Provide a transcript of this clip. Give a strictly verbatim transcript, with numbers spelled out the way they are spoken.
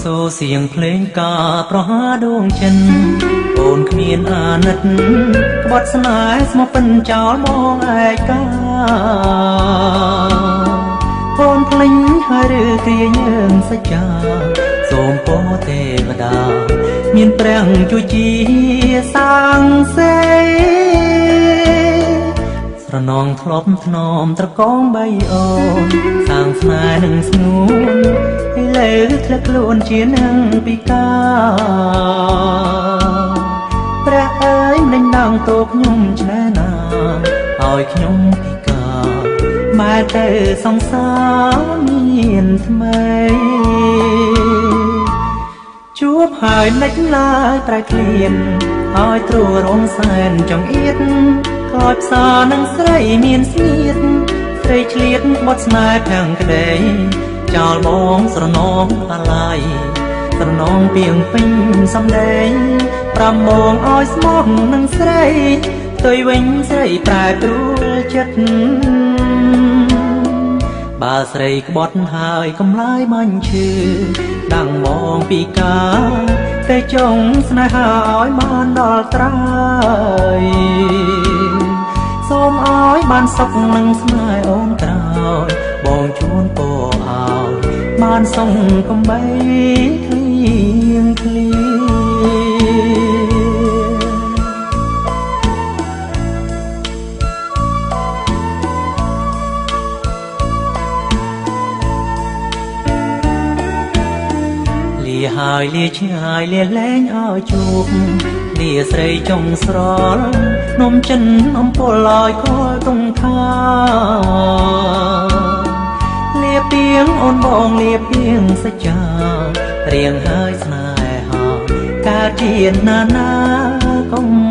សូរเสียงเพลងការប្រហាដួងចិនអូនគ្មានអាណិតក្បត់ស្នេហ៍ស្មោះពិនចោលមកឯកាអូនភ្លេញហើយឬគ្រាយើងសច្ចាសូមពរទេវតាមានព្រះជួយជាសាងសេស្រណងធ្លាប់ធ្នមត្រកងបីអូនសាងស្នេហ៍នឹងស្ងួនឥឡូវធ្លាក់ខ្លួនជានឹងពិការព្រះអើយមិនដងតោខ្ញុំឆ្នែណាឲ្យខ្ញុំពិការម៉ែទៅសង្សារមានថ្មីជួបហើយមិនឡើយប្រែក្លៀនឲ្យទ្រួរងសែនចង្អៀតខ្លោចផ្សានឹងស្រីមានស្ងៀតស្រីឆ្លៀតបត់ស្នេហ៍ខាងក្ដីចោលបងស្រណងអាឡ័យស្រណងពីងពេញសំដែងប្រាំបងឲ្យស្មោះនឹងស្រីផ្ទុយវិញស្រីប្រែប្រួលចិត្តបើស្រីក្បត់ហើយកំឡាយបាញ់ឈឺដាំងបងពីការតែចង់ស្នេហាឲ្យបានដល់ត្រើយសូមឲ្យបានសុខនឹងស្នេហ៍អូនក្រោយបងជួនពោឲ្យបានសងកំបីគ្លៀងគ្លៀហើយលាឆ្ងាយលាលែងឲ្យជួបលាស្រីចុងស្រល់នំចិនអំពលឲ្យខលតុងថាលាពីងអូនបងលាពីងសច្ចារៀងហើយស្នេហាកើតជាណាណាកុំ